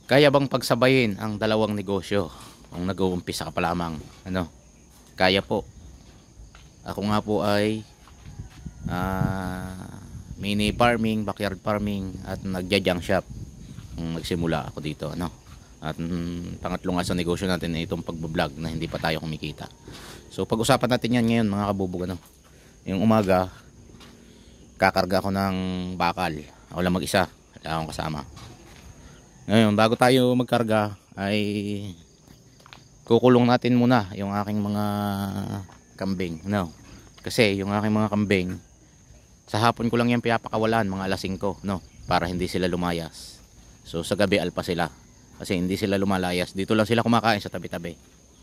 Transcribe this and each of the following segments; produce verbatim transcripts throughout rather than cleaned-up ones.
Kaya bang pagsabayin ang dalawang negosyo kung nag-uumpisa ka pa lamang? Ano? Kaya po. Ako nga po ay uh, mini farming, backyard farming at nagja-junk shop. Nagsimula ako dito, ano? At mm, pangatlo nga sa negosyo natin ay itong pagbablog na hindi pa tayo kumikita. So pag-usapan natin yan ngayon mga kabubog, ano? Yung umaga kakarga ako ng bakal. Ako lang mag-isa, wala akong kasama. Ngayon, bago tayo magkarga ay kukulong natin muna yung aking mga kambing, no? Kasi yung aking mga kambing sa hapon ko lang yan pinapakawalan, mga alas singko, no? Para hindi sila lumayas. So sa gabi alpa sila kasi hindi sila lumalayas. Dito lang sila kumakain sa tabi-tabi.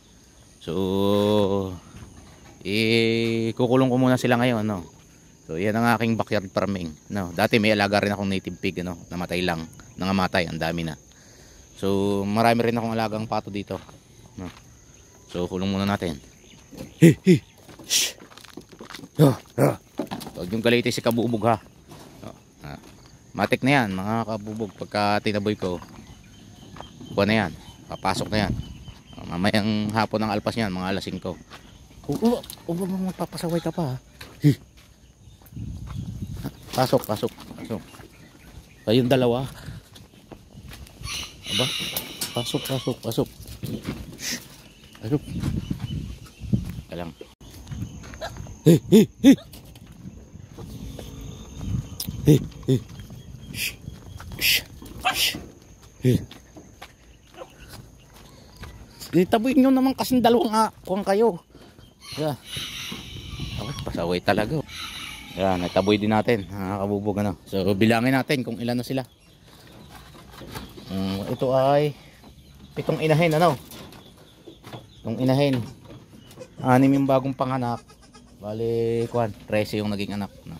So eh kukulong ko muna sila ngayon, no? So yan ang aking backyard farming, no? Dati may alaga rin akong native pig, no? Namatay lang, nangamatay, ang dami na. So marami rin akong alagang pato dito, no? So kulong muna natin. Hi hi. Shh. Oh, oh. Huwag yung galiti si kabubog, ha. Oh, ah. Matik na yan mga kabubog. Pagka tinaboy ko, buwan na yan, papasok na yan. Oh, mamayang hapon ng alpas yan, mga alas singko. Oh, oh, oh, magpapasaway ka pa, ha. Hi. Pasok, pasok, pasok. Kayong dalawa. Aba, pasok, pasok, pasok. Shh. Pasok. Kalang. Hey, hey, hey. Hey, hey. Shh. Shh. Shh. Hey. Itaboy nyo naman kasing dalawang akuang kayo. Yeah. Oh, pasaway talaga. Yan, nataboy din natin, nakakabubog, ano. So bilangin natin kung ilan na sila. um, Ito ay pitong inahin, ano. Itong inahin, anim yung bagong panganak. Bali, kuan, trese yung naging anak, no?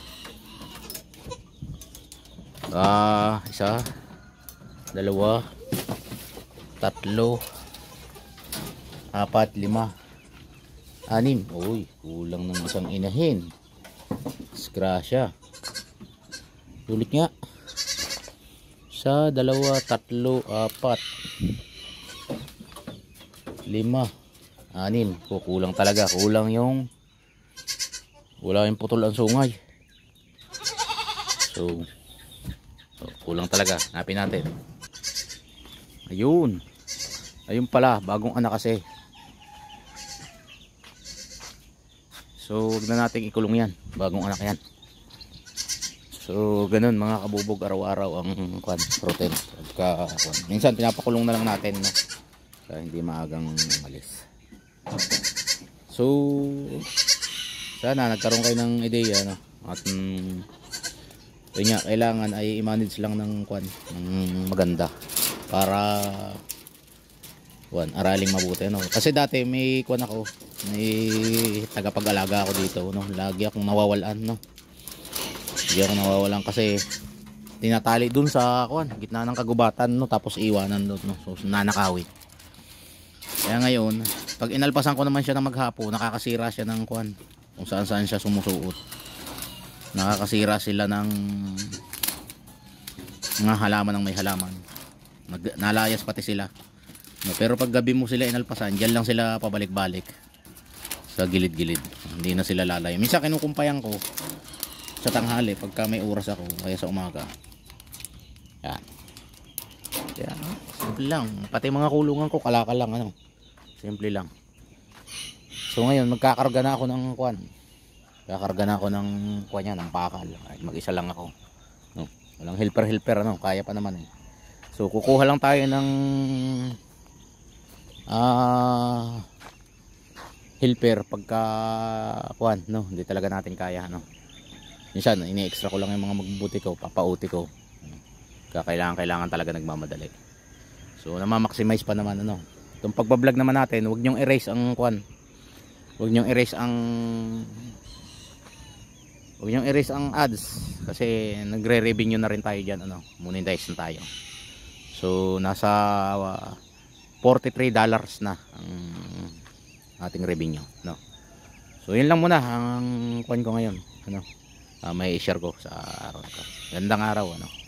Ah, isa, dalawa, tatlo, apat, lima, anim. Uy, kulang ng isang inahin. Disgrasya. Ulit nga. Sa dalawa, tatlo, apat, lima, anim. Kukulang talaga. Kulang yung wala yung putol ang sungay. So, so kulang talaga. Hanapin natin. Ayun. Ayun pala. Bagong anak kasi. So huwag na natin ikulong yan, bagong anak yan. So ganun mga kabubog, araw-araw ang kwan, routine. Pagka, kwan. Minsan pinapakulong na lang natin, no? Kaya hindi maagang malis. So sana nagkaroon kayo ng ideya, no? At mm, yun nga, kailangan ay i-manage lang ng kwan, ng maganda para kwan, araling mabuti, no? Kasi dati may kwan ako, may tagapag-alaga ako dito, no? Lagi akong nawawalan, no? Lagi akong nawawalan kasi tinatali dun sa kwan, gitna ng kagubatan, no? Tapos iwanan dun, no? So nanakawi. Kaya ngayon, pag inalpasan ko naman siya ng maghapo, nakakasira siya ng kwan, kung saan saan siya sumusuot. Nakakasira sila ng mga halaman ng may halaman. Nag nalayas pati sila. No, pero pag gabi mo sila inalpasan, diyan lang sila pabalik-balik sa gilid-gilid. Hindi na sila lalayo. Minsan kinukumpayan ko sa tanghali pagka may oras ako, kaya sa umaga. Yan. Yan. Simple lang. Pati mga kulungan ko kalakal lang, ano. Simple lang. So ngayon magkakarga na ako ng kwan. Kakarga na ako ng kwan yan, ng pakal. Mag-isa lang ako. No. Walang helper-helper, ano, kaya pa naman eh. So kukuha lang tayo ng ah uh, helper pagka kuan, no, hindi talaga natin kaya, no. Minsan ini-extra ko lang yung mga magbubuti ko, papauti ko. Kaya kailangan kailangan talaga nagmamadali. So na-maximize pa naman, ano. Itong pagba-vlog naman natin, huwag niyo erase ang kuan. Huwag niyo erase ang Huwag niyo erase ang ads kasi nagre-revenue na rin tayo diyan, ano. Monetize na tayo. So nasa uh, forty-three dollars na ang ating revenue, no. So yun lang muna ang kuan ko ngayon, ano. Uh, may i-share ko sa araw na to. Gandang araw, ano.